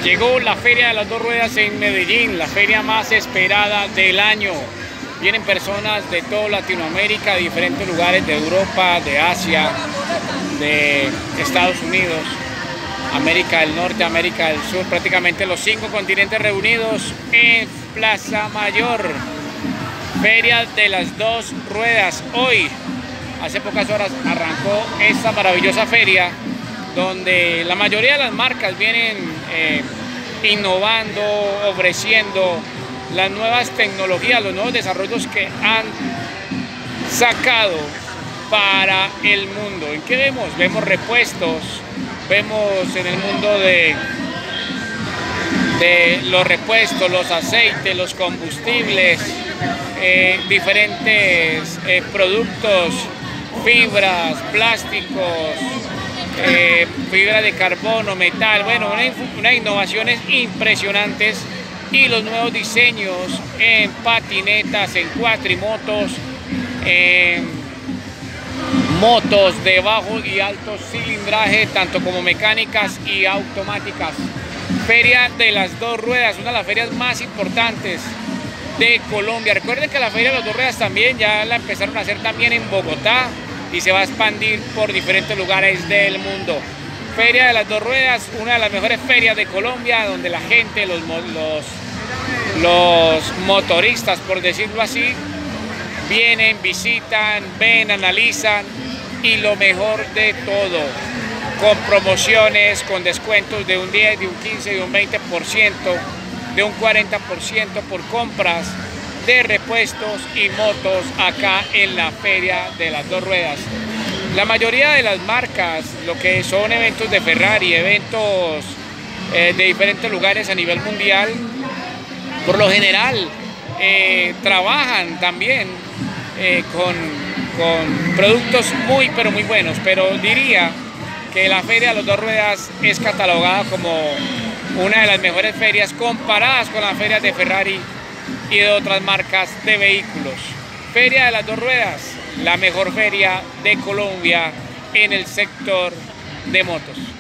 Llegó la Feria de las Dos Ruedas en Medellín, la feria más esperada del año. Vienen personas de toda Latinoamérica, de diferentes lugares, de Europa, de Asia, de Estados Unidos, América del Norte, América del Sur, prácticamente los 5 continentes reunidos en Plaza Mayor. Feria de las Dos Ruedas. Hoy, hace pocas horas, arrancó esta maravillosa feria donde la mayoría de las marcas vienen innovando, ofreciendo las nuevas tecnologías, los nuevos desarrollos que han sacado para el mundo. ¿En qué vemos? Vemos repuestos, vemos en el mundo de los repuestos, los aceites, los combustibles, diferentes productos, fibras, plásticos, fibra de carbono, metal, bueno, unas innovaciones impresionantes, y los nuevos diseños en patinetas, en cuatrimotos, en motos de bajo y alto cilindraje, tanto como mecánicas y automáticas. Feria de las Dos Ruedas, una de las ferias más importantes de Colombia. Recuerden que la Feria de las Dos Ruedas también ya la empezaron a hacer también en Bogotá y se va a expandir por diferentes lugares del mundo. Feria de las Dos Ruedas, una de las mejores ferias de Colombia, donde la gente, los motoristas, por decirlo así, vienen, visitan, ven, analizan, y lo mejor de todo, con promociones, con descuentos de un 10, de un 15, de un 20%, de un 40% por compras de repuestos y motos acá en la Feria de las Dos Ruedas. La mayoría de las marcas, lo que son eventos de Ferrari, eventos de diferentes lugares a nivel mundial, por lo general trabajan también con productos muy pero muy buenos, pero diría que la Feria de las Dos Ruedas es catalogada como una de las mejores ferias comparadas con las ferias de Ferrari y de otras marcas de vehículos. Feria de las Dos Ruedas, la mejor feria de Colombia en el sector de motos.